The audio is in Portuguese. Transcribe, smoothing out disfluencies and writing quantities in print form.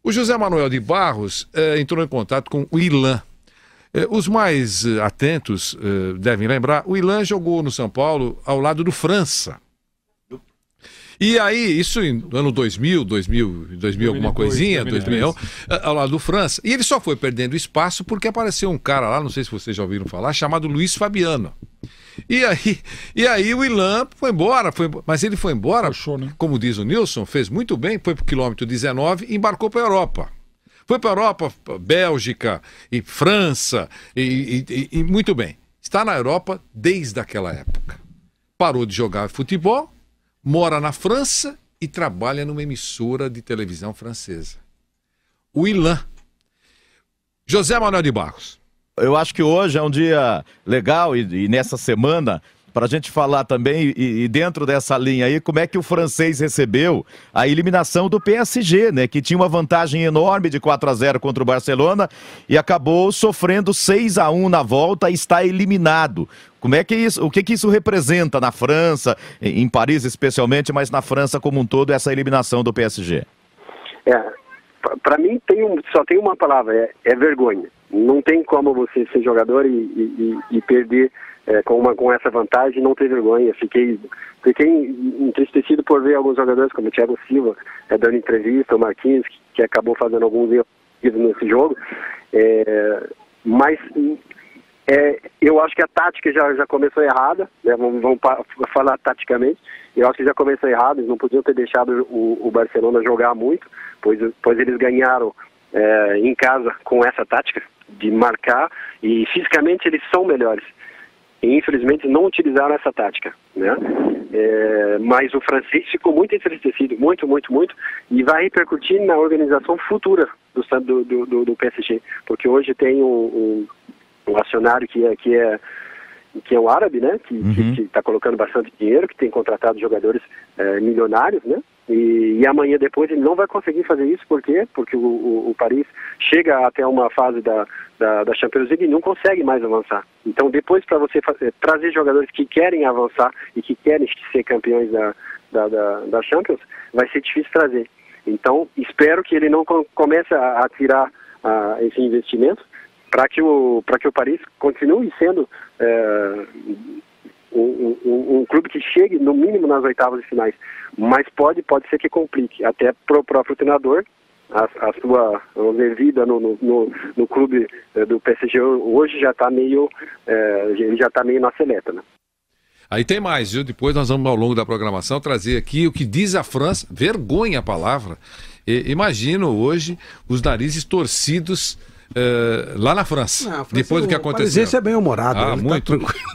O José Manuel de Barros entrou em contato com o Ilan. Os mais atentos devem lembrar, o Ilan jogou no São Paulo ao lado do França. E aí, isso no ano 2000 alguma coisinha, 2001, ao lado do França. E ele só foi perdendo espaço porque apareceu um cara lá, não sei se vocês já ouviram falar, chamado Luiz Fabiano. E aí o Ilan foi embora, mas ele foi embora, como diz o Nilson, fez muito bem, foi para o quilômetro 19 e embarcou para a Europa. Foi para a Europa, Bélgica e França, e muito bem. Está na Europa desde aquela época. Parou de jogar futebol, mora na França e trabalha numa emissora de televisão francesa. O Ilan. José Manuel de Barros. Eu acho que hoje é um dia legal e nessa semana, para a gente falar também, e dentro dessa linha aí, como é que o francês recebeu a eliminação do PSG, né? Que tinha uma vantagem enorme de 4-0 contra o Barcelona e acabou sofrendo 6-1 na volta e está eliminado. Como é que isso, o que isso representa na França, em Paris especialmente, mas na França como um todo, essa eliminação do PSG? Para mim só tem uma palavra, é vergonha. Não tem como você ser jogador e perder com essa vantagem, não ter vergonha. Fiquei entristecido por ver alguns jogadores como o Thiago Silva dando entrevista, o Marquinhos, que acabou fazendo alguns erros nesse jogo. Mas eu acho que a tática já começou errada, né? Vamos falar taticamente. Eu acho que já começou errado, eles não podiam ter deixado o Barcelona jogar muito, pois eles ganharam em casa com essa tática de marcar, e fisicamente eles são melhores. E infelizmente não utilizaram essa tática, né? Mas o francês ficou muito entristecido, muito, e vai repercutir na organização futura do PSG, porque hoje tem um acionário que é um árabe, né? Que está colocando bastante dinheiro, que tem contratado jogadores milionários, né? E amanhã depois ele não vai conseguir fazer isso, por quê? Porque o Paris chega até uma fase da Champions League e não consegue mais avançar. Então depois, para você trazer jogadores que querem avançar e que querem ser campeões da Champions, vai ser difícil trazer. Então espero que ele não comece a tirar esse investimento, para que o Paris continue sendo um clube que chegue no mínimo nas oitavas de finais, mas pode ser que complique, até para o próprio treinador, a sua vida no clube do PSG hoje já está meio na seleta, né? Aí tem mais, viu? Depois nós vamos, ao longo da programação, trazer aqui o que diz a França, vergonha a palavra. Imagino hoje os narizes torcidos lá na França, depois do que aconteceu. O parisiense é bem humorado, muito. Tá tranquilo.